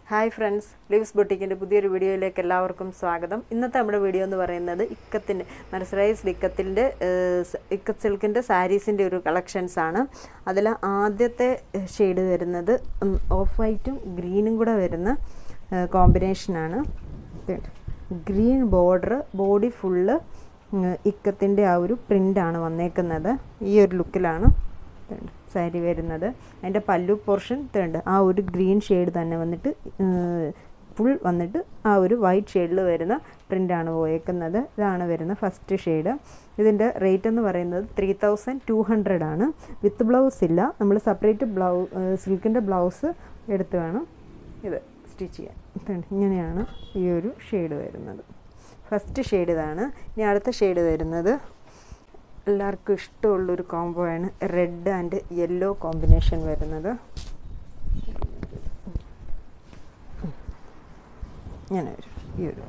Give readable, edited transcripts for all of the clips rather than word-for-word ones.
Hi friends, Leaves Boutique in the Pudir video like a lower cum swagadam. In the Tamada video on the Varana, Ikath Mercerised Ikath silk in the sarees in the collection sana. Adela Adete shade another off white green good verna combination ana. Green border, body full Ikath in the Auru print ana one neck another. Year look lana. Saree വരുന്നത് അതിന്റെ പല്ലു portion തേണ്ട ആ ഒരു green shade തന്നെ വന്നിട്ട് full വന്നിട്ട് ആ ഒരു വൈറ്റ് ഷേഡിൽ വരുന്ന പ്രിന്റ് ആണ് പോയേക്കുന്നത് ഇതാണ് വരുന്ന ഫസ്റ്റ് ഷേഡ് ഇതിന്റെ റേറ്റ് എന്ന് പറയുന്നത് 3200 ആണ് വിത്ത് ബ്ലൗസ് ഇല്ല നമ്മൾ സെപ്പറേറ്റ് സിൽക്കിന്റെ ബ്ലൗസ് എടുത്ത് വേണം ഇത് സ്റ്റിച്ച് ചെയ്യാൻ ഇങ്ങനെയാണ് ഈ ഒരു ഷേഡ് വരുന്നത് ഫസ്റ്റ് ഷേഡ് ഇതാണ് ഇനി അടുത്ത ഷേഡ് വരുന്നത് എല്ലാവർക്കും ഇഷ്ടമുള്ളൊരു കോംബോ ആണ് റെഡ് ആൻഡ് യെല്ലോ കോമ്പിനേഷൻ വരുന്നത് ഇങ്ങനെ വരും ഈ ഒരു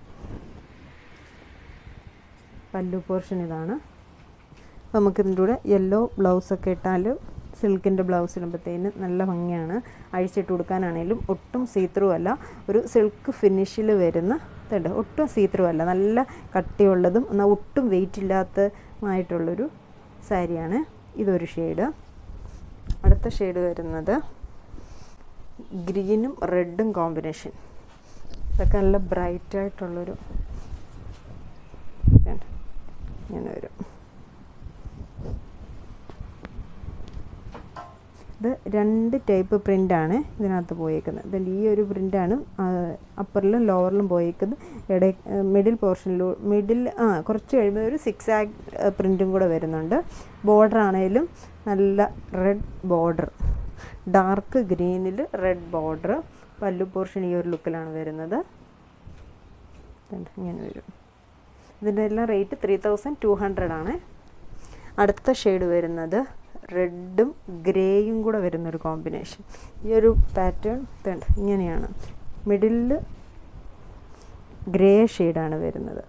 പല്ലു പോർഷൻ ഇതാണ് നമുക്ക് ഇതിൻ്റെ കൂടെ യെല്ലോ ബ്ലൗസൊക്കെ ഇട്ടാൽ സിൽക്കിൻ്റെ ബ്ലൗസ് ഇടുമ്പോഴത്തേന് നല്ല ഭംഗിയാണ് അഴിച്ചിട്ട് കൊടുക്കാനാണെങ്കിലും ഒട്ടും സീത്രൂ അല്ല ഒരു സിൽക്ക് ഫിനിഷിൽ വരുന്ന ഒട്ടും സീത്രൂ അല്ല നല്ല കട്ടിയുള്ളതും എന്നാൽ ഒട്ടും വെയിറ്റ് ഇല്ലാത്തതുമായിട്ടുള്ളൊരു സാരിയാണ് ഇതൊരു ഷെയ്ഡ് അടുത്ത ഷെയ്ഡ് വരുന്നത് ഗ്രീനും റെഡും കോമ്പിനേഷൻ ഇതൊക്കെ നല്ല ബ്രൈറ്റായിട്ടുള്ളൊരു ഇങ്ങനെ വരും ഇത് രണ്ട് ടൈപ്പ് പ്രിൻ്റാണ് ഇതിനകത്ത് പോയേക്കുന്നത് ഇതിൽ ഈ ഒരു പ്രിൻ്റാണ് അപ്പറിലും ലോവറിലും പോയേക്കുന്നത് മിഡിൽ പോർഷനിൽ കുറച്ച് കഴിയുമ്പോൾ ഒരു 6 ആഗ് പ്രിൻറ്റും കൂടെ വരുന്നുണ്ട് ബോർഡർ ആണെങ്കിലും നല്ല റെഡ് ബോർഡർ ഡാർക്ക് ഗ്രീനിൽ റെഡ് ബോർഡർ പല്ലു പോർഷൻ ഈ ഒരു ലുക്കിലാണ് വരുന്നത് ഇങ്ങനെ വരും ഇതിൻ്റെ എല്ലാം റേറ്റ് 3200 ആണ് അടുത്ത ഷെയ്ഡ് വരുന്നത് റെഡും ഗ്രേയും കൂടെ വരുന്നൊരു കോമ്പിനേഷൻ ഈ ഒരു പാറ്റേൺ ഇങ്ങനെയാണ് മിഡിലിൽ ഗ്രേ ഷെയ്ഡാണ് വരുന്നത്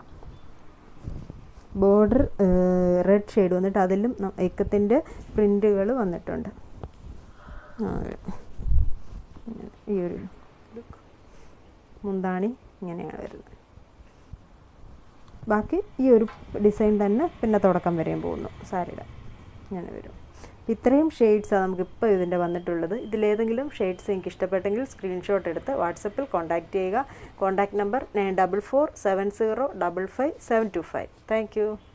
ബോർഡർ റെഡ് ഷെയ്ഡ് വന്നിട്ട് അതിലും ഇക്കത്തിൻ്റെ പ്രിൻ്റുകൾ വന്നിട്ടുണ്ട് ഈ ഒരു മുന്താണി ഇങ്ങനെയാണ് വരുന്നത് ബാക്കി ഈ ഒരു ഡിസൈൻ തന്നെ പിന്നെ തുടക്കം വരെയും പോകുന്നു സാരിയുടെ ഇങ്ങനെ വരും ഇത്രയും ഷെയ്ഡ്സാണ് നമുക്കിപ്പോൾ ഇതിൻ്റെ വന്നിട്ടുള്ളത് ഇതിലേതെങ്കിലും ഷെയ്ഡ്സ് എനിക്ക് ഇഷ്ടപ്പെട്ടെങ്കിൽ സ്ക്രീൻഷോട്ട് എടുത്ത് വാട്സപ്പിൽ കോൺടാക്റ്റ് ചെയ്യുക കോൺടാക്റ്റ് നമ്പർ 9447055725 താങ്ക് യു